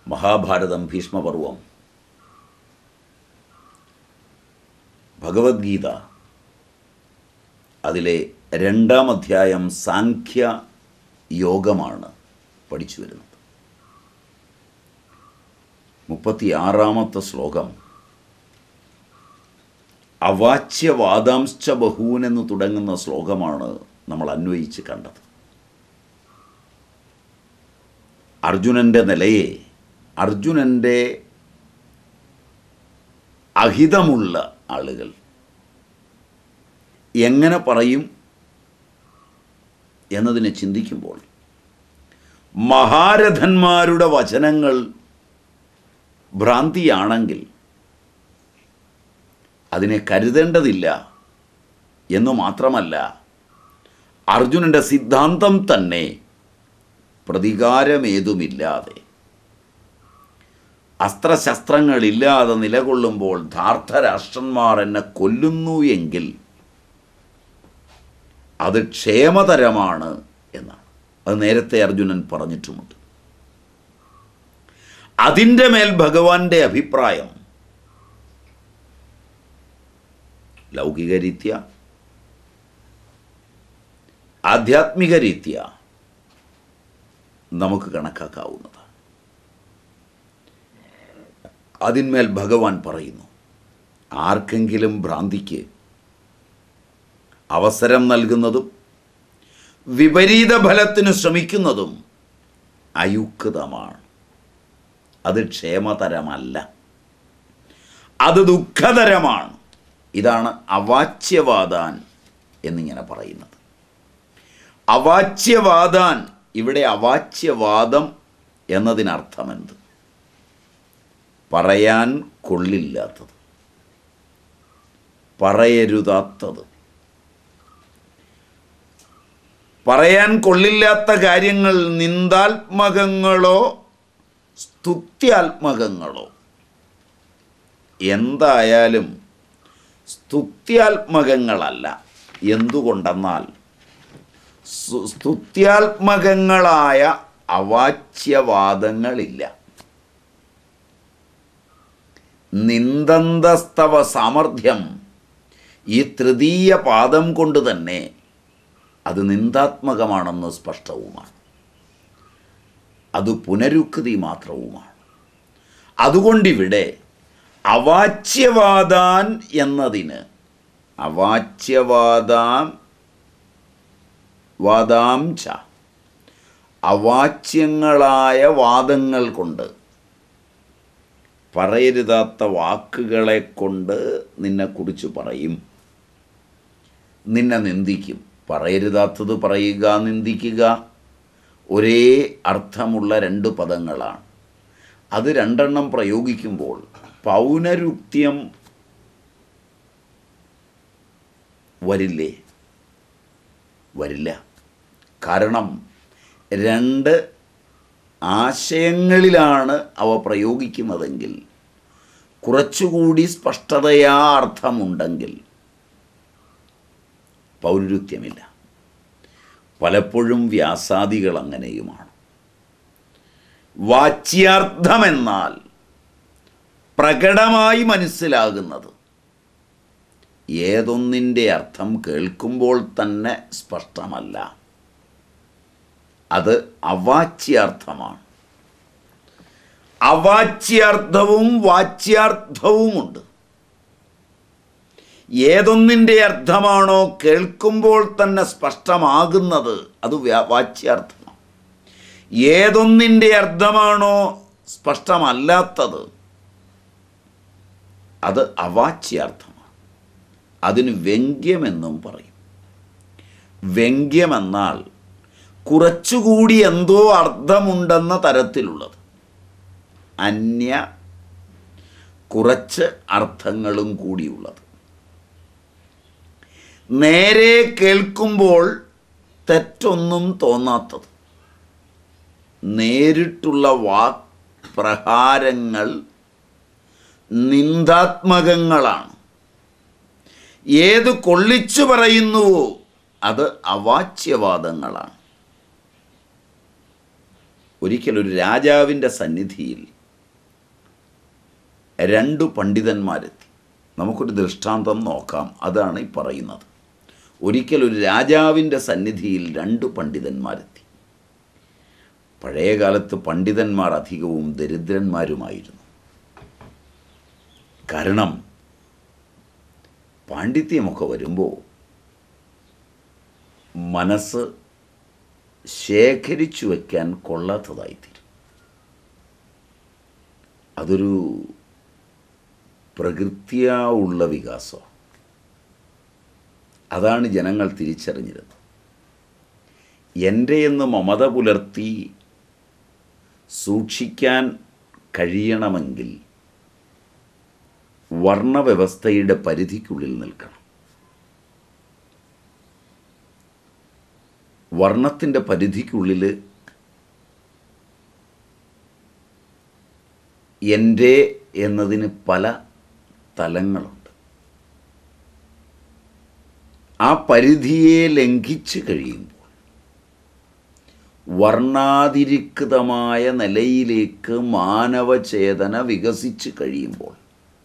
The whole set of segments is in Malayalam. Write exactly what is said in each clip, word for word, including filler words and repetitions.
മഹാഭാരതം ഭീഷ്മപർവം, ഭഗവത്ഗീത, അതിലെ രണ്ടാം അധ്യായം സാഖ്യ യോഗമാണ് പഠിച്ചു വരുന്നത്. മുപ്പത്തിയാറാമത്തെ ശ്ലോകം അവാച്യവാദാംശ്ച ബഹൂൻ എന്ന് തുടങ്ങുന്ന ശ്ലോകമാണ് നമ്മൾ അന്വയിച്ച് കണ്ടത്. അർജുനൻ്റെ നിലയെ, അർജുനൻ്റെ അഹിതമുള്ള ആളുകൾ എങ്ങനെ പറയും എന്നതിനെ ചിന്തിക്കുമ്പോൾ മഹാരഥന്മാരുടെ വചനങ്ങൾ ഭ്രാന്തിയാണെങ്കിൽ അതിനെ കരുതേണ്ടതില്ല എന്നു മാത്രമല്ല, അർജുനൻ്റെ സിദ്ധാന്തം തന്നെ പ്രതികാരമേതുമില്ലാതെ അസ്ത്രശസ്ത്രങ്ങളില്ലാതെ നിലകൊള്ളുമ്പോൾ ധാർത്തരാഷ്ട്രന്മാർ എന്നെ കൊല്ലുന്നു എങ്കിൽ അത് ക്ഷേമതരമാണ് എന്നാണ്. അത് നേരത്തെ അർജുനൻ പറഞ്ഞിട്ടുമുണ്ട്. അതിൻ്റെ മേൽ ഭഗവാന്റെ അഭിപ്രായം ലൗകിക രീത്യ, ആധ്യാത്മിക രീത്യ നമുക്ക് കണക്കാക്കാവുന്നതാണ്. അതിന്മേൽ ഭഗവാൻ പറയുന്നു, ആർക്കെങ്കിലും ഭ്രാന്തിക്ക് അവസരം നൽകുന്നതും വിപരീത ഫലത്തിന് ശ്രമിക്കുന്നതും അയുക്തമാണ്. അത് ക്ഷേമതരമല്ല, അത് ദുഃഖതരമാണ്. ഇതാണ് അവാച്യവാദാൻ എന്നിങ്ങനെ പറയുന്നത്. അവാച്യവാദാൻ, ഇവിടെ അവാച്യവാദം എന്നതിനർത്ഥമെന്ത്? പറയാൻ കൊള്ളില്ലാത്തത്, പറയരുതാത്തത്. പറയാൻ കൊള്ളില്ലാത്ത കാര്യങ്ങൾ നിന്ദാത്മകങ്ങളോ സ്തുത്യാത്മകങ്ങളോ, എന്തായാലും സ്തുത്യാത്മകങ്ങളല്ല. എന്തുകൊണ്ടെന്നാൽ സ്തുത്യാത്മകങ്ങളായ അവാച്യവാദങ്ങളില്ല. നിന്ദന്തസ്തവ സാമർഥ്യം, ഈ തൃതീയ പാദം കൊണ്ട് തന്നെ അത് നിന്ദാത്മകമാണെന്ന് സ്പഷ്ടവുമാണ്. അത് പുനരുക്തി മാത്രവുമാണ്. അതുകൊണ്ടിവിടെ അവാച്യവാദാൻ എന്നതിന് അവാച്യവാദാം വാദാംച, അവാച്യങ്ങളായ വാദങ്ങൾ കൊണ്ട്, പറയരുതാത്ത വാക്കുകളെ കൊണ്ട് നിന്നെക്കുറിച്ച് പറയും, നിന്നെ നിന്ദിക്കും. പറയരുതാത്തത് പറയുക, നിന്ദിക്കുക ഒരേ അർത്ഥമുള്ള രണ്ട് പദങ്ങളാണ്. അത് രണ്ടെണ്ണം പ്രയോഗിക്കുമ്പോൾ പൗനരുക്ത്യം വരില്ലേ? വരില്ല. കാരണം രണ്ട് ആശയങ്ങളിലാണ് അവ പ്രയോഗിക്കുന്നതെങ്കിൽ, കുറച്ചുകൂടി സ്പഷ്ടതയാ അർത്ഥമുണ്ടെങ്കിൽ പൗനരുക്ത്യമില്ല. പലപ്പോഴും വ്യാസാദികൾ അങ്ങനെയുമാണ്. വാച്യാർത്ഥമെന്നാൽ പ്രകടമായി മനസ്സിലാകുന്നത്, ഏതൊന്നിൻ്റെ അർത്ഥം കേൾക്കുമ്പോൾ തന്നെ സ്പഷ്ടമല്ല, അത് അവാച്യാർത്ഥമാണ്. അവാച്യാർത്ഥവും വാച്യാർത്ഥവുമുണ്ട്. ഏതൊന്നിൻ്റെ അർത്ഥമാണോ കേൾക്കുമ്പോൾ തന്നെ സ്പഷ്ടമാകുന്നത് അത് വാച്യാർത്ഥമാണ്. ഏതൊന്നിൻ്റെ അർത്ഥമാണോ സ്പഷ്ടമല്ലാത്തത് അത് അവാച്യാർത്ഥമാണ്. അതിന് വ്യംഗ്യമെന്നും പറയും. വ്യംഗ്യമെന്നാൽ കുറച്ചുകൂടി എന്തോ അർത്ഥമുണ്ടെന്ന തരത്തിലുള്ളത്. അന്യ കുറച്ച് അർത്ഥങ്ങളും കൂടിയുള്ളത്. നേരെ കേൾക്കുമ്പോൾ തെറ്റൊന്നും തോന്നാത്തത്. നേരിട്ടുള്ള വാക് പ്രഹാരങ്ങൾ നിന്ദാത്മകങ്ങളാണ്. ഏത് കൊള്ളിച്ചു പറയുന്നുവോ അത് അവാച്യവാദങ്ങളാണ്. ഒരിക്കലൊരു രാജാവിൻ്റെ സന്നിധിയിൽ രണ്ടു പണ്ഡിതന്മാരെത്തി. നമുക്കൊരു ദൃഷ്ടാന്തം നോക്കാം. അതാണ് ഈ പറയുന്നത്. ഒരിക്കലൊരു രാജാവിൻ്റെ സന്നിധിയിൽ രണ്ടു പണ്ഡിതന്മാരെത്തി. പഴയ കാലത്ത് പണ്ഡിതന്മാർ അധികവും ദരിദ്രന്മാരുമായിരുന്നു. കാരണം പാണ്ഡിത്യമൊക്കെ വരുമ്പോൾ മനസ്സ് ശേഖരിച്ചു വയ്ക്കാൻ കൊള്ളാത്തതായിത്തീരും. അതൊരു പ്രകൃത്യാ ഉള്ള വികാസം. അതാണ് ജനങ്ങൾ തിരിച്ചറിഞ്ഞിരുന്നത്. എൻ്റെ എന്ന് മമത പുലർത്തി സൂക്ഷിക്കാൻ കഴിയണമെങ്കിൽ വർണ്ണവ്യവസ്ഥയുടെ പരിധിക്കുള്ളിൽ നിൽക്കണം. വർണ്ണത്തിൻ്റെ പരിധിക്കുള്ളിൽ എൻ്റെ എന്നതിന് പല തലങ്ങളുണ്ട്. ആ പരിധിയെ ലംഘിച്ച് കഴിയുമ്പോൾ, വർണ്ണാതിരിക്തമായ നിലയിലേക്ക് മാനവചേതന വികസിച്ച് കഴിയുമ്പോൾ,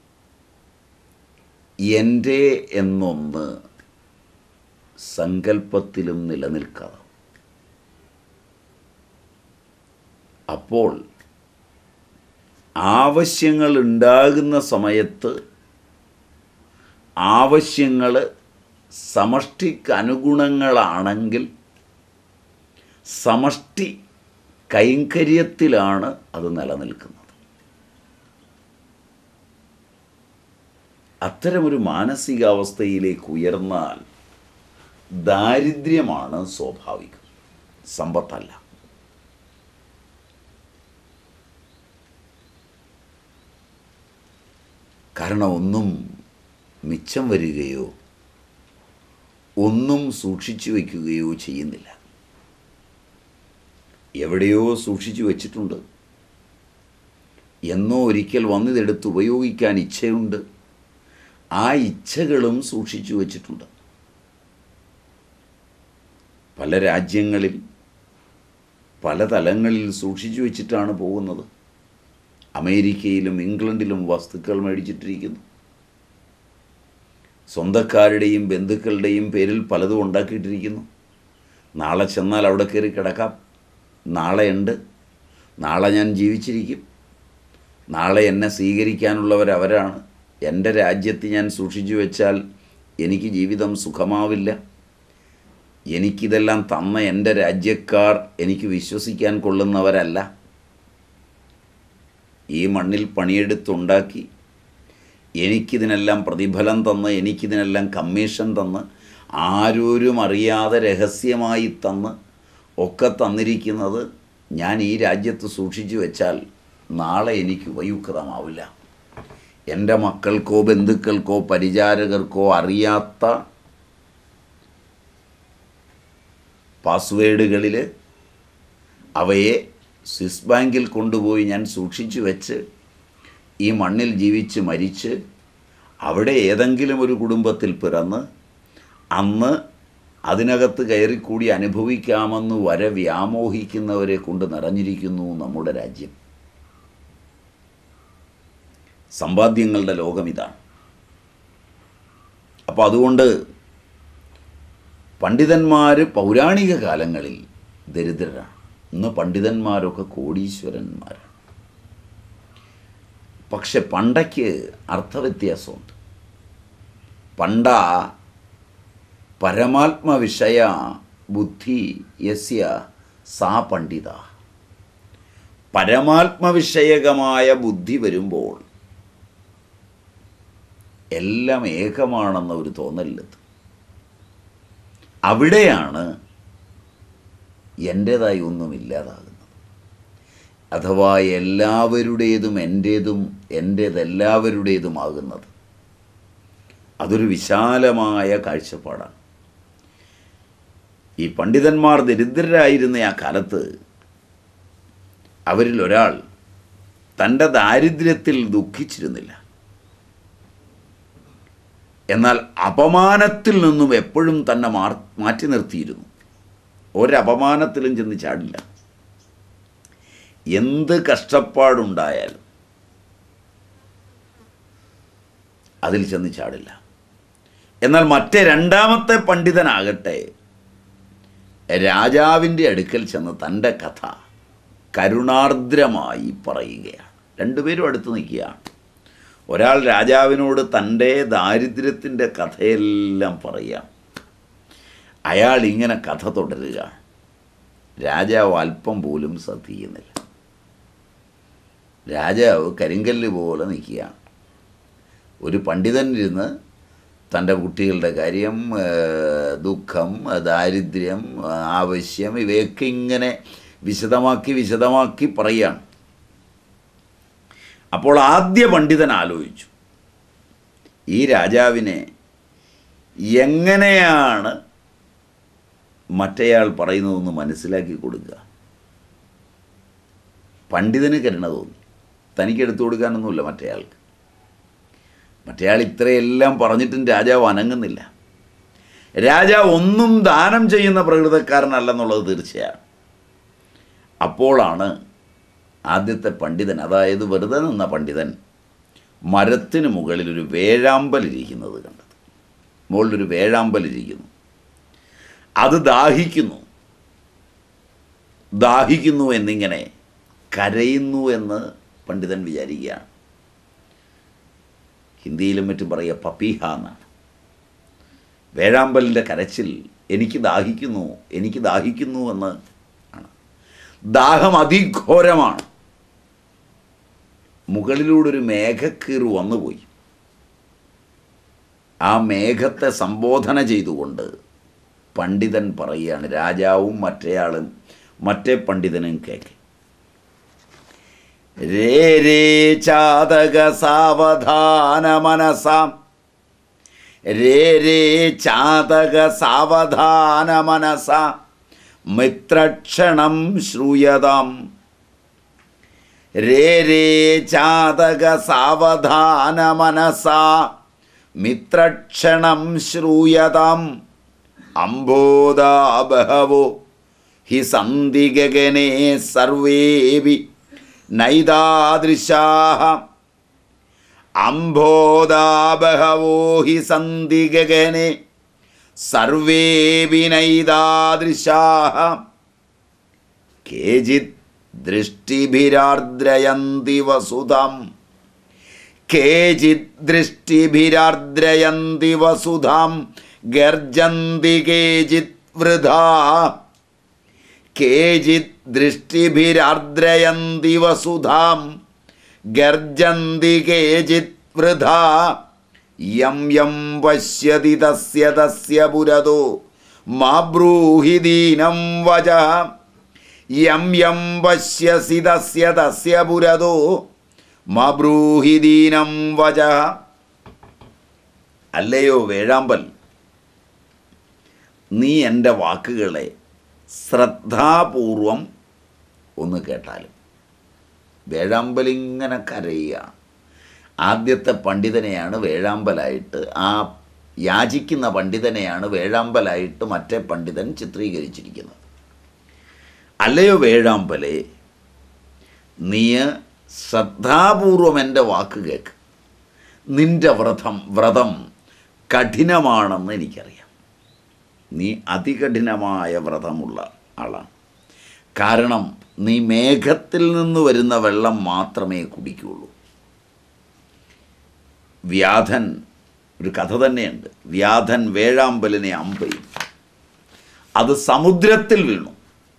എൻ്റെ എന്നൊന്ന് സങ്കല്പത്തിലും നിലനിൽക്കാതെ, അപ്പോൾ ആവശ്യങ്ങൾ ഉണ്ടാകുന്ന സമയത്ത് ആവശ്യങ്ങൾ സമഷ്ടിക്ക് അനുഗുണങ്ങളാണെങ്കിൽ സമഷ്ടി കൈങ്കര്യത്തിലാണ് അത് നിലനിൽക്കുന്നത്. അത്തരമൊരു മാനസികാവസ്ഥയിലേക്ക് ഉയർന്നാൽ ദാരിദ്ര്യമാണ് സ്വാഭാവികം, സമ്പത്തല്ല. കാരണം ഒന്നും മിച്ചം വരികയോ ഒന്നും സൂക്ഷിച്ചു വയ്ക്കുകയോ ചെയ്യുന്നില്ല. എവിടെയോ സൂക്ഷിച്ചു വച്ചിട്ടുണ്ട്. എന്നോ ഒരിക്കൽ വന്നിതെടുത്ത് ഉപയോഗിക്കാൻ ഇച്ഛയുണ്ട്. ആ ഇച്ഛകളും സൂക്ഷിച്ചു വച്ചിട്ടുണ്ട്. പല രാജ്യങ്ങളിൽ പല തലങ്ങളിൽ സൂക്ഷിച്ചു വച്ചിട്ടാണ് പോകുന്നത്. അമേരിക്കയിലും ഇംഗ്ലണ്ടിലും വസ്തുക്കൾ മേടിച്ചിട്ടിരിക്കുന്നു. സ്വന്തക്കാരുടെയും ബന്ധുക്കളുടെയും പേരിൽ പലതും ഉണ്ടാക്കിയിട്ടിരിക്കുന്നു. നാളെ ചെന്നാൽ അവിടെ കയറി കിടക്കാം. നാളെയുണ്ട്, നാളെ ഞാൻ ജീവിച്ചിരിക്കും, നാളെ എന്നെ സ്വീകരിക്കാനുള്ളവരവരാണ്. എൻ്റെ രാജ്യത്ത് ഞാൻ സൂക്ഷിച്ചു വെച്ചാൽ എനിക്ക് ജീവിതം സുഖമാവില്ല. എനിക്കിതെല്ലാം തന്ന എൻ്റെ രാജ്യക്കാർ എനിക്ക് വിശ്വസിക്കാൻ കൊള്ളുന്നവരല്ല. ഈ മണ്ണിൽ പണിയെടുത്തുണ്ടാക്കി എനിക്കിതിനെല്ലാം പ്രതിഫലം തന്ന്, എനിക്കിതിനെല്ലാം കമ്മീഷൻ തന്ന്, ആരോരും അറിയാതെ രഹസ്യമായി തന്ന് ഒക്കെ തന്നിരിക്കുന്നത് ഞാൻ ഈ രാജ്യത്ത് സൂക്ഷിച്ചു വെച്ചാൽ നാളെ എനിക്ക് ഉപയുക്തമാവില്ല. എൻ്റെ മക്കൾക്കോ ബന്ധുക്കൾക്കോ പരിചാരകർക്കോ അറിയാത്ത പാസ്വേഡുകളിൽ അവയെ സ്വിസ് ബാങ്കിൽ കൊണ്ടുപോയി ഞാൻ സൂക്ഷിച്ചു വെച്ച് ഈ മണ്ണിൽ ജീവിച്ച് മരിച്ച് അവിടെ ഏതെങ്കിലും ഒരു കുടുംബത്തിൽ പിറന്ന് അന്ന് അതിനകത്ത് കയറിക്കൂടി അനുഭവിക്കാമെന്ന് വരെ വ്യാമോഹിക്കുന്നവരെ കൊണ്ട് നിറഞ്ഞിരിക്കുന്നു നമ്മുടെ രാജ്യം. സമ്പാദ്യങ്ങളുടെ ലോകം ഇതാണ്. അപ്പോൾ അതുകൊണ്ട് പണ്ഡിതന്മാർ പൗരാണിക കാലങ്ങളിൽ ദരിദ്രരാണ്. ഇന്ന് പണ്ഡിതന്മാരൊക്കെ കോടീശ്വരന്മാരാണ്. പക്ഷെ പണ്ടയ്ക്ക് അർത്ഥവ്യത്യാസമുണ്ട്. പണ്ട പരമാത്മവിഷയ ബുദ്ധി യസ്യ സാ പണ്ഡിത. പരമാത്മവിഷയകമായ ബുദ്ധി വരുമ്പോൾ എല്ലാം ഏകമാണെന്ന ഒരു തോന്നലിലെത്തും. അവിടെയാണ് എൻ്റേതായി ഒന്നും ഇല്ലാതാകുന്നത്. അഥവാ എല്ലാവരുടേതും എൻ്റേതും എൻ്റേതെല്ലാവരുടേതുമാകുന്നത്. അതൊരു വിശാലമായ കാഴ്ചപ്പാടാണ്. ഈ പണ്ഡിതന്മാർ ദരിദ്രരായിരുന്ന ആ കാലത്ത് അവരിൽ ഒരാൾ തൻ്റെ ദാരിദ്ര്യത്തിൽ ദുഃഖിച്ചിരുന്നില്ല. എന്നാൽ അപമാനത്തിൽ നിന്നും എപ്പോഴും തന്നെ മാറ്റി നിർത്തിയിരുന്നു. ഒരപമാനത്തിലും ചെന്ന് ചാടില്ല. എന്ത് കഷ്ടപ്പാടുണ്ടായാലും അതിൽ ചെന്ന് ചാടില്ല. എന്നാൽ മറ്റേ രണ്ടാമത്തെ പണ്ഡിതനാകട്ടെ രാജാവിൻ്റെ അടുക്കൽ ചെന്ന് തൻ്റെ കഥ കരുണാർദ്രമായി പറയുകയാണ്. രണ്ടുപേരും അടുത്ത് നിൽക്കുകയാണ്. ഒരാൾ രാജാവിനോട് തൻ്റെ ദാരിദ്ര്യത്തിൻ്റെ കഥയെല്ലാം പറയാം. അയാൾ ഇങ്ങനെ കഥ തുടരുക. രാജാവ് അല്പം പോലും ശ്രദ്ധിക്കുന്നില്ല. രാജാവ് കരിങ്കല്ല് പോലെ നിൽക്കുകയാണ്. ഒരു പണ്ഡിതനിരുന്ന് തൻ്റെ കുട്ടികളുടെ കാര്യം, ദുഃഖം, ദാരിദ്ര്യം, ആവശ്യം ഇവയൊക്കെ ഇങ്ങനെ വിശദമാക്കി വിശദമാക്കി പറയുകയാണ്. അപ്പോൾ ആദ്യ പണ്ഡിതൻ ആലോചിച്ചു, ഈ രാജാവിനെ എങ്ങനെയാണ് മറ്റേയാൾ പറയുന്നതെന്ന് മനസ്സിലാക്കി കൊടുക്കുക. പണ്ഡിതന് കരുണ തോന്നി. തനിക്ക് എടുത്തു കൊടുക്കാനൊന്നുമില്ല മറ്റേയാൾക്ക്. മറ്റേയാൾ ഇത്രയെല്ലാം പറഞ്ഞിട്ടും രാജാവ് അനങ്ങുന്നില്ല. രാജാവ് ഒന്നും ദാനം ചെയ്യുന്ന പ്രകൃതക്കാരനല്ലെന്നുള്ളത് തീർച്ചയാണ്. അപ്പോഴാണ് ആദ്യത്തെ പണ്ഡിതൻ, അതായത് വെറുതെ നിന്ന പണ്ഡിതൻ, മരത്തിന് മുകളിൽ ഒരു വേഴാമ്പലിരിക്കുന്നത് കണ്ടത്. മുകളിലൊരു വേഴാമ്പലിരിക്കുന്നു. അത് ദാഹിക്കുന്നു ദാഹിക്കുന്നു എന്നിങ്ങനെ കരയുന്നു എന്ന് പണ്ഡിതൻ വിചാരിക്കുകയാണ്. ഹിന്ദിയിലും മറ്റും പറയുക പപ്പീഹ എന്നാണ്. വേഴാമ്പലിൻ്റെ കരച്ചിൽ എനിക്ക് ദാഹിക്കുന്നു എനിക്ക് ദാഹിക്കുന്നു എന്ന് ആണ്. ദാഹം അതിഘോരമാണ്. മുകളിലൂടെ ഒരു മേഘക്കീറ് വന്നുപോയി. ആ മേഘത്തെ സംബോധന ചെയ്തുകൊണ്ട് പണ്ഡിതൻ പറയുകയാണ്. രാജാവും മറ്റേയാളും മറ്റേ പണ്ഡിതനും കേൾക്കെ. രേ രേ ചാതക സാവധാന മനസാം രേ രേ ചാതക സാവധാന മനസാ മിത്രക്ഷണം ശ്രൂയതാം. രേ രേ ചാതക സാവധാന മനസാ മിത്രക്ഷണം ശ്രൂയതാം. അംബോധാ ബഹവോ ഹി സന്തി ഗഗനേ സർവേപി നൈതാദൃശാഃ. അംബോധാ ബഹവോ ഹി സന്തി ഗഗനേ സർവേപി നൈതാദൃശാഃ. കേചിത് ദൃഷ്ടിഭിരാർദ്രയന്തി വസുധാം. കേചിത് ദൃഷ്ടിഭിരാർദ്രയന്തി വസുധാം ഗർജന്തി കേചിത് വൃഥാ. കേചിത് ദൃഷ്ടിഭിരാർദ്രയന്തി വസുധാം ഗർജന്തി കേചിത് വൃഥാ. യം യം പശ്യതി തസ്യ തസ്യ പുരതോ മാ ബ്രൂഹി ദീനം വചഃ. യം യം പശ്യസി തസ്യ തസ്യ പുരതോ മാ ബ്രൂഹി ദീനം വചഃ. അല്ലയോ വേഴാമ്പൽ, നീ എൻ്റെ വാക്കുകളെ ശ്രദ്ധാപൂർവം ഒന്ന് കേട്ടാലും. വേഴാമ്പലിങ്ങനെ കരയുക. ആദ്യത്തെ പണ്ഡിതനെയാണ് വേഴാമ്പലായിട്ട്, ആ യാചിക്കുന്ന പണ്ഡിതനെയാണ് വേഴാമ്പലായിട്ട് മറ്റേ പണ്ഡിതൻ ചിത്രീകരിച്ചിരിക്കുന്നത്. അല്ലയോ വേഴാമ്പലെ, നീ ശ്രദ്ധാപൂർവം എൻ്റെ വാക്ക് കേൾക്ക്. നിൻ്റെ വ്രതം വ്രതം കഠിനമാണെന്ന് എനിക്കറിയാം. നീ അതികഠിനമായ വ്രതമുള്ള ആളാണ്. കാരണം നീ മേഘത്തിൽ നിന്ന് വരുന്ന വെള്ളം മാത്രമേ കുടിക്കുകയുള്ളൂ. വ്യാധൻ, ഒരു കഥ തന്നെയുണ്ട്. വ്യാധൻ വേഴാമ്പലിനെ അമ്പെയ്തു. അത് സമുദ്രത്തിൽ വീണു.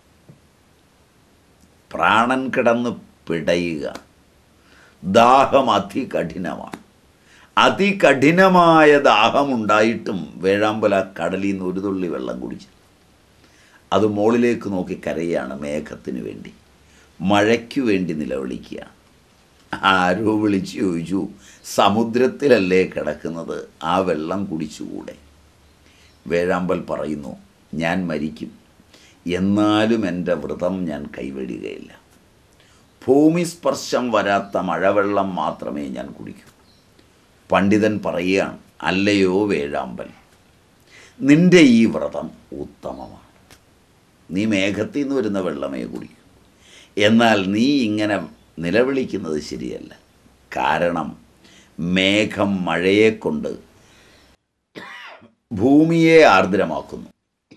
പ്രാണൻ കിടന്ന് പിടയുക. ദാഹം അതികഠിനമാണ്. അതികഠിനമായ ദാഹമുണ്ടായിട്ടും വേഴാമ്പൽ ആ കടലിൽ നിന്ന് ഒരു തുള്ളി വെള്ളം കുടിച്ചു. അത് മുകളിലേക്ക് നോക്കി കരയാണ് മേഘത്തിന് വേണ്ടി, മഴയ്ക്കു വേണ്ടി നിലവിളിക്കുക. ആരോ വിളിച്ചു ചോദിച്ചു, സമുദ്രത്തിലല്ലേ കിടക്കുന്നത്, ആ വെള്ളം കുടിച്ചുകൂടെ? വേഴാമ്പൽ പറയുന്നു, ഞാൻ മരിക്കും, എന്നാലും എൻ്റെ വ്രതം ഞാൻ കൈവെടിയുകയില്ല. ഭൂമിസ്പർശം വരാത്ത മഴവെള്ളം മാത്രമേ ഞാൻ കുടിക്കൂ. പണ്ഡിതൻ പറയുകയാണ്, അല്ലയോ വേഴാമ്പൽ, നിൻ്റെ ഈ വ്രതം ഉത്തമമാണ്. നീ മേഘത്തിൽ നിന്ന് വരുന്ന വെള്ളമേ കുടിക്കൂ. എന്നാൽ നീ ഇങ്ങനെ നിലവിളിക്കുന്നത് ശരിയല്ല. കാരണം മേഘം മഴയെക്കൊണ്ട് ഭൂമിയെ ആർദ്രമാക്കുന്നു.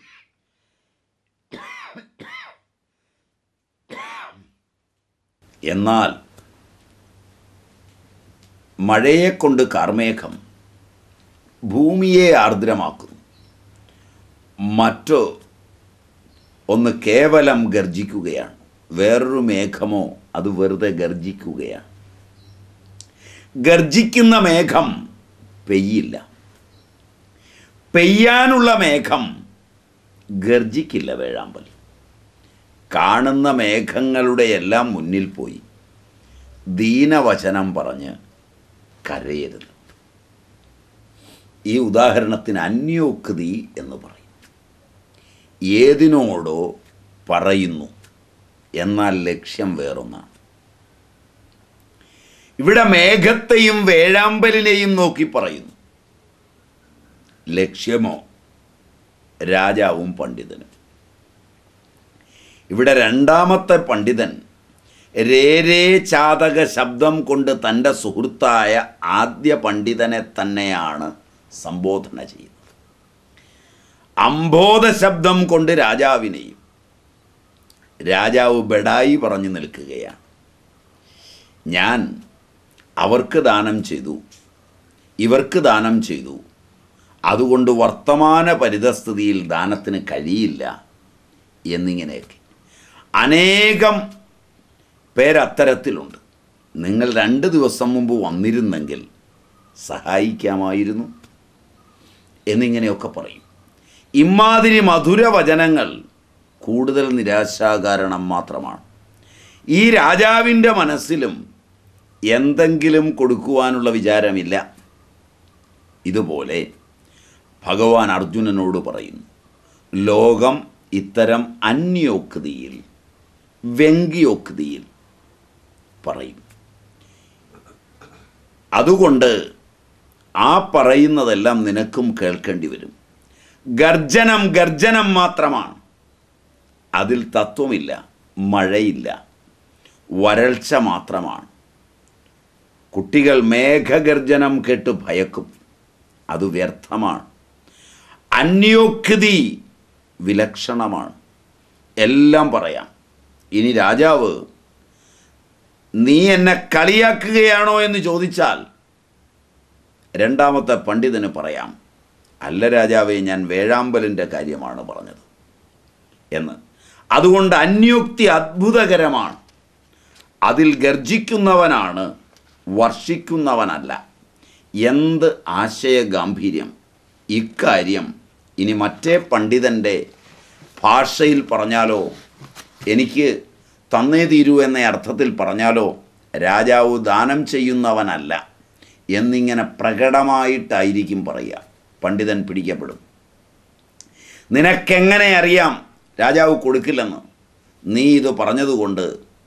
എന്നാൽ മഴയെക്കൊണ്ട് കാർമേഘം ഭൂമിയെ ആർദ്രമാക്കുന്നു. മറ്റോ ഒന്ന് കേവലം ഗർജിക്കുകയാണ്. വേറൊരു മേഘമോ അത് വെറുതെ ഗർജിക്കുകയാണ്. ഗർജിക്കുന്ന മേഘം പെയ്യില്ല. പെയ്യാനുള്ള മേഘം ഗർജിക്കില്ല. വേഴാമ്പൽ കാണുന്ന മേഘങ്ങളുടെ എല്ലാം മുന്നിൽ പോയി ദീനവചനം പറഞ്ഞ് കരയരുത്. ഈ ഉദാഹരണത്തിന് അന്യോക്തി എന്ന് പറയും. ഏതിനോടോ പറയുന്നു, എന്നാൽ ലക്ഷ്യം വേറൊന്നാണ്. ഇവിടെ മേഘത്തെയും വേഴാമ്പലിനെയും നോക്കി പറയുന്നു. ലക്ഷ്യമോ രാജാവും പണ്ഡിതനും. ഇവിടെ രണ്ടാമത്തെ പണ്ഡിതൻ രേരേ ചാതക ശബ്ദം കൊണ്ട് തൻ്റെ സുഹൃത്തായ ആദ്യ പണ്ഡിതനെ തന്നെയാണ് സംബോധന ചെയ്യുന്നത്. അംബോധ ശബ്ദം കൊണ്ട് രാജാവിനെയും. രാജാവ് ബെഡായി പറഞ്ഞു നിൽക്കുകയാണ്. ഞാൻ അവർക്ക് ദാനം ചെയ്തു, ഇവർക്ക് ദാനം ചെയ്തു, അതുകൊണ്ട് വർത്തമാന പരിതസ്ഥിതിയിൽ ദാനത്തിന് കഴിയില്ല എന്നിങ്ങനെയൊക്കെ അനേകം പേരത്തരത്തിലുണ്ട്. നിങ്ങൾ രണ്ട് ദിവസം മുമ്പ് വന്നിരുന്നെങ്കിൽ സഹായിക്കാമായിരുന്നു എന്നിങ്ങനെയൊക്കെ പറയും. ഇമാതിരി മധുരവചനങ്ങൾ കൂടുതൽ നിരാശാകാരണം മാത്രമാണ്. ഈ രാജാവിൻ്റെ മനസ്സിലും എന്തെങ്കിലും കൊടുക്കുവാനുള്ള വിചാരമില്ല. ഇതുപോലെ ഭഗവാൻ അർജുനനോട് പറയുന്നു, ലോകം ഇത്തരം അന്യോക്തിയിൽ വ്യംഗ്യോക്തിയിൽ പറയും. അതുകൊണ്ട് ആ പറയുന്നതെല്ലാം നിനക്കും കേൾക്കേണ്ടി വരും. ഗർജനം ഗർജനം മാത്രമാണ്. അതിൽ തത്വമില്ല, മഴയില്ല, വരൾച്ച മാത്രമാണ്. കുട്ടികൾ മേഘഗർജനം കേട്ട് ഭയക്കും. അത് വ്യർത്ഥമാണ്. അന്യോക്തി വിലക്ഷണമാണ്. എല്ലാം പറയാം. ഇനി രാജാവ് നീ എന്നെ കളിയാക്കുകയാണോ എന്ന് ചോദിച്ചാൽ രണ്ടാമത്തെ പണ്ഡിതന് പറയാം, അല്ല രാജാവേ, ഞാൻ വേഴാമ്പലിൻ്റെ കാര്യമാണ് പറഞ്ഞത് എന്ന്. അതുകൊണ്ട് അന്യോക്തി അത്ഭുതകരമാണ്. അതിൽ ഗർജിക്കുന്നവനാണ്, വർഷിക്കുന്നവനല്ല. എന്ത് ആശയഗാംഭീര്യം! ഇക്കാര്യം ഇനി മറ്റേ പണ്ഡിതൻ്റെ ഭാഷയിൽ പറഞ്ഞാലോ, എനിക്ക് തന്നേ തീരൂ എന്ന അർത്ഥത്തിൽ പറഞ്ഞാലോ, രാജാവ് ദാനം ചെയ്യുന്നവനല്ല എന്നിങ്ങനെ പ്രകടമായിട്ടായിരിക്കും പറയുക. പണ്ഡിതൻ പിടിക്കപ്പെടും. നിനക്കെങ്ങനെ അറിയാം രാജാവ് കൊടുക്കില്ലെന്ന്? നീ ഇത് പറഞ്ഞതുകൊണ്ട്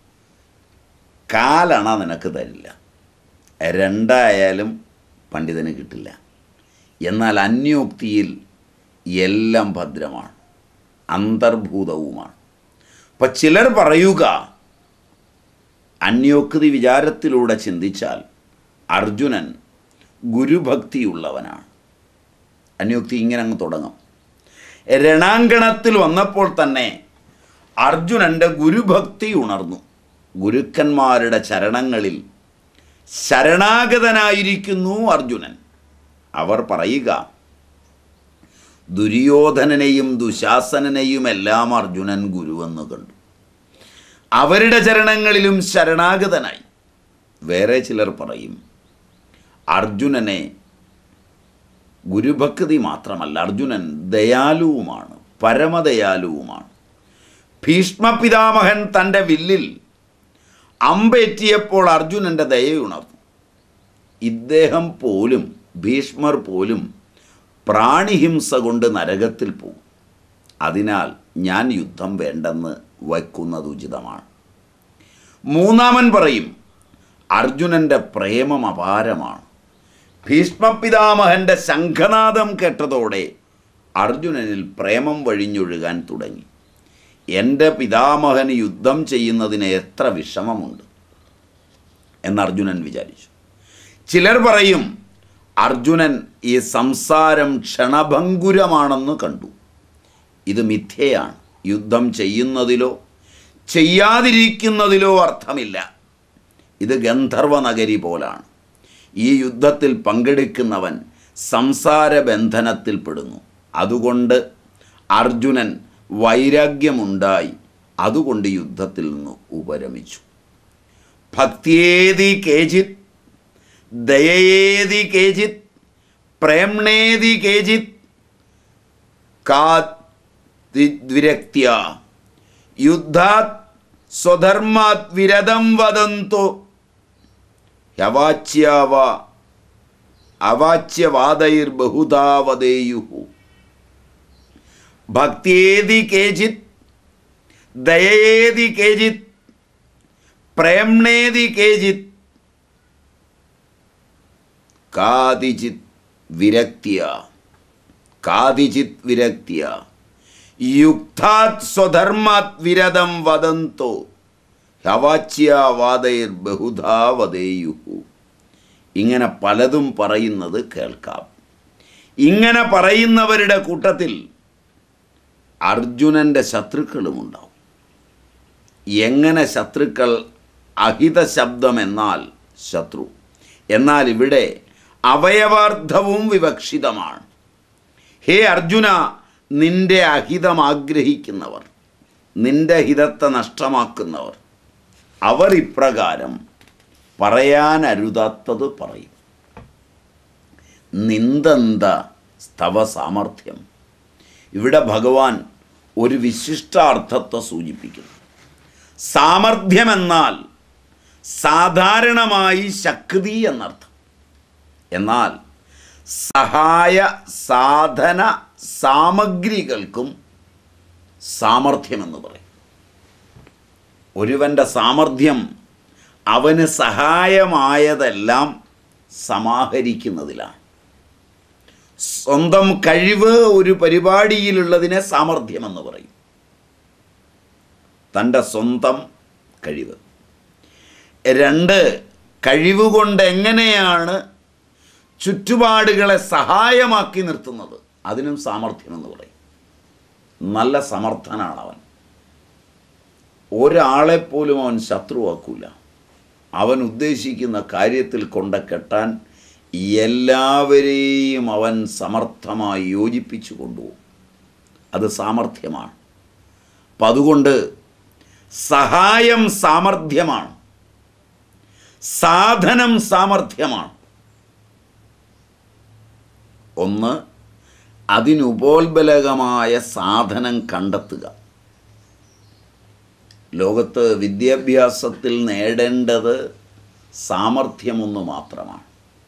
കാലണ നിനക്ക് തരില്ല. രണ്ടായാലും പണ്ഡിതന് കിട്ടില്ല. എന്നാൽ അന്യോക്തിയിൽ എല്ലാം ഭദ്രമാണ്, അന്തർഭൂതവുമാണ്. അപ്പം ചിലർ പറയുക, അന്യോക്തി വിചാരത്തിലൂടെ ചിന്തിച്ചാൽ അർജുനൻ ഗുരുഭക്തിയുള്ളവനാണ്. അന്യോക്തി ഇങ്ങനെ അങ്ങ് തുടങ്ങും. രണാങ്കണത്തിൽ വന്നപ്പോൾ തന്നെ അർജുനൻ്റെ ഗുരുഭക്തി ഉണർന്നു. ഗുരുക്കന്മാരുടെ ചരണങ്ങളിൽ ശരണാഗതനായിരിക്കുന്നു അർജുനൻ. അവർ പറയുക, ദുര്യോധനനെയും ദുശാസനനെയും എല്ലാം അർജുനൻ ഗുരുവെന്ന് കണ്ടു. അവരുടെ ചരണങ്ങളിലും ശരണാഗതനായി. വേറെ ചിലർ പറയും, അർജുനനെ ഗുരുഭക്തി മാത്രമല്ല, അർജുനൻ ദയാലുവുമാണ്, പരമദയാലുവുമാണ്. ഭീഷ്മപിതാമഹൻ തൻ്റെ വില്ലിൽ അമ്പേറ്റിയപ്പോൾ അർജുനൻ്റെ ദയയുണർന്നു. ഇദ്ദേഹം പോലും, ഭീഷ്മർ പോലും പ്രാണിഹിംസ കൊണ്ട് നരകത്തിൽ പോകും. അതിനാൽ ഞാൻ യുദ്ധം വേണ്ടെന്ന് വയ്ക്കുന്നത് ഉചിതമാണ്. മൂന്നാമൻ പറയും, അർജുനൻ്റെ പ്രേമം അപാരമാണ്. ഭീഷ്മപിതാമഹൻ്റെ ശംഖനാദം കേട്ടതോടെ അർജുനനിൽ പ്രേമം വഴിഞ്ഞൊഴുകാൻ തുടങ്ങി. എൻ്റെ പിതാമഹന് യുദ്ധം ചെയ്യുന്നതിന് എത്ര വിഷമമുണ്ട് എന്ന് അർജുനൻ വിചാരിച്ചു. ചിലർ പറയും അർജുനൻ ഈ സംസാരം ക്ഷണഭങ്കുരമാണെന്ന് കണ്ടു. ഇത് മിഥ്യയാണ്. യുദ്ധം ചെയ്യുന്നതിലോ ചെയ്യാതിരിക്കുന്നതിലോ അർത്ഥമില്ല. ഇത് ഗന്ധർവ നഗരി പോലാണ്. ഈ യുദ്ധത്തിൽ പങ്കെടുക്കുന്നവൻ സംസാരബന്ധനത്തിൽപ്പെടുന്നു. അതുകൊണ്ട് അർജുനൻ വൈരാഗ്യമുണ്ടായി. അതുകൊണ്ട് യുദ്ധത്തിൽ നിന്ന് ഉപരമിച്ചു. ഭക്തിയേതി കേചിത്, ദയയേതി കേചിത്, പ്രേംണേതി കേചിത്, കാദ്വിരക്ത്യ യുദ്ധാത് സ്വധർമാത് വിരതം വദന്തോ യവാച്യവ അവാച്യവാദൈർ ബഹുധാ വദേയുഹു. ഭക്തിയേതി കേചിത്, ദയയേതി കേചിത്, പ്രേംണേതി കേചിത്, കാതിചിത് വിരക്ത്യ കാതിചിത് വിരക്ത്യ യുക്താത് സ്വധർമാത് വിരതം വദന്തോ ഹവാച്യവാദൈർ ബഹുധാ വദേയുഹു. ഇങ്ങനെ പലതും പറയുന്നത് കേൾക്കാം. ഇങ്ങനെ പറയുന്നവരുടെ കൂട്ടത്തിൽ അർജുനൻ്റെ ശത്രുക്കളുമുണ്ടാവും. എങ്ങനെ ശത്രുക്കൾ? അഹിത ശബ്ദം എന്നാൽ ശത്രു. എന്നാൽ ഇവിടെ അവയവാർത്ഥവും വിവക്ഷിതമാണ്. ഹേ അർജുന, നിന്റെ അഹിതം ആഗ്രഹിക്കുന്നവർ, നിന്റെ ഹിതത്തെ നഷ്ടമാക്കുന്നവർ, അവർ ഇപ്രകാരം പറയാനരുതാത്തത് പറയും. നിന്ദന്ത സ്തവ സാമർഥ്യം. ഇവിടെ ഭഗവാൻ ഒരു വിശിഷ്ടാർത്ഥത്തെ സൂചിപ്പിക്കുന്നു. സാമർഥ്യമെന്നാൽ സാധാരണമായി ശക്തി എന്നർത്ഥം. എന്നാൽ സഹായ സാധന സാമഗ്രികൾക്കും സാമർഥ്യമെന്ന് പറയും. ഒരുവൻ്റെ സാമർഥ്യം അവന് സഹായമായതെല്ലാം സമാഹരിക്കുന്നതിലാണ്. സ്വന്തം കഴിവ് ഒരു പരിപാടിയിലുള്ളതിനെ സാമർഥ്യമെന്ന് പറയും. തൻ്റെ സ്വന്തം കഴിവ്. രണ്ട്, കഴിവുകൊണ്ട് എങ്ങനെയാണ് ചുറ്റുപാടുകളെ സഹായമാക്കി നിർത്തുന്നത്, അതിനും സാമർഥ്യമെന്ന് പറയും. നല്ല സമർത്ഥനാണ് അവൻ. ഒരാളെപ്പോലും അവൻ ശത്രുവാക്കൂല. അവൻ ഉദ്ദേശിക്കുന്ന കാര്യത്തിൽ കൊണ്ട കെട്ടാൻ എല്ലാവരെയും അവൻ സമർത്ഥമായി യോജിപ്പിച്ചു കൊണ്ടുപോകും. അത് സാമർഥ്യമാണ്. അപ്പം അതുകൊണ്ട് സഹായം സാമർഥ്യമാണ്, സാധനം സാമർഥ്യമാണ്. ഒന്ന്, അതിനുപോൽബലകമായ സാധനം കണ്ടെത്തുക. ലോകത്ത് വിദ്യാഭ്യാസത്തിൽ നേടേണ്ടത് സാമർഥ്യമൊന്നു മാത്രമാണ്.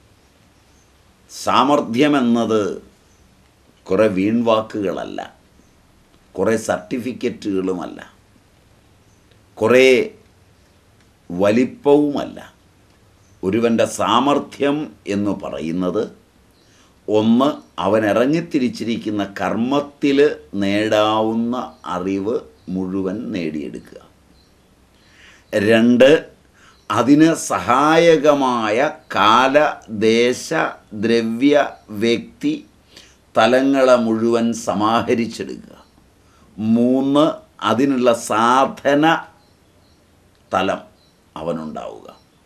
സാമർഥ്യമെന്നത് കുറേ വീൺവാക്കുകളല്ല, കുറേ സർട്ടിഫിക്കറ്റുകളുമല്ല, കുറേ വലിപ്പവുമല്ല. ഒരുവൻ്റെ സാമർഥ്യം എന്ന് പറയുന്നത് ഒന്ന്, അവൻ ഇറങ്ങിത്തിരിച്ചിരിക്കുന്ന കർമ്മത്തിൽ നേടാവുന്ന അറിവ് മുഴുവൻ നേടിയെടുക്കുക. രണ്ട്, അതിന് സഹായകമായ കാല, ദേശ, ദ്രവ്യ, വ്യക്തി തലങ്ങളെ മുഴുവൻ സമാഹരിച്ചെടുക്കുക. മൂന്ന്, അതിനുള്ള സാധന തലം അവനുണ്ടാവുക.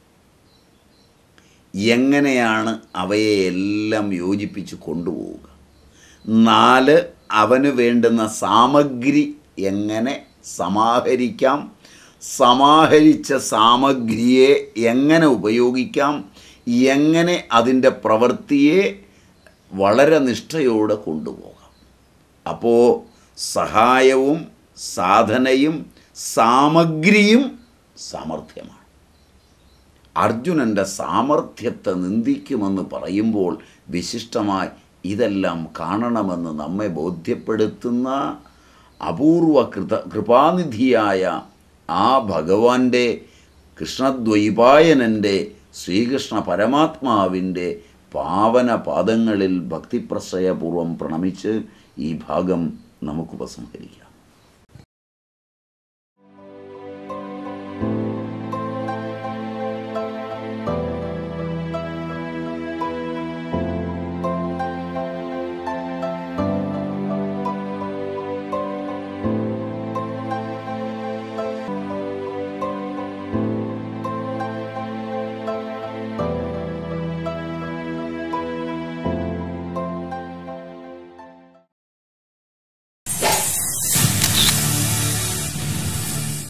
എങ്ങനെയാണ് അവയെ എല്ലാം യോജിപ്പിച്ച് കൊണ്ടുപോവുക. നാല്, അവന് വേണ്ടുന്ന സാമഗ്രി എങ്ങനെ സമാഹരിക്കാം, സമാഹരിച്ച സാമഗ്രിയെ എങ്ങനെ ഉപയോഗിക്കാം, എങ്ങനെ അതിൻ്റെ പ്രവൃത്തിയെ വളരെ നിഷ്ഠയോടെ കൊണ്ടുപോകാം. അപ്പോൾ സഹായവും സാധനയും സാമഗ്രിയും സാമർഥ്യമാണ്. അർജുനൻ്റെ സാമർഥ്യത്തെ നിന്ദിക്കുമെന്ന് പറയുമ്പോൾ വിശിഷ്ടമായി ഇതെല്ലാം കാണണമെന്ന് നമ്മെ ബോധ്യപ്പെടുത്തുന്ന അപൂർവ കൃത കൃപാനിധിയായ ആ ഭഗവാന്റെ കൃഷ്ണദ്വൈപായനൻ്റെ ശ്രീകൃഷ്ണ പരമാത്മാവിൻ്റെ പാവന പാദങ്ങളിൽ ഭക്തിപ്രശ്രയപൂർവം പ്രണമിച്ച് ഈ ഭാഗം നമുക്ക് ഉപസംഹരിക്കാം.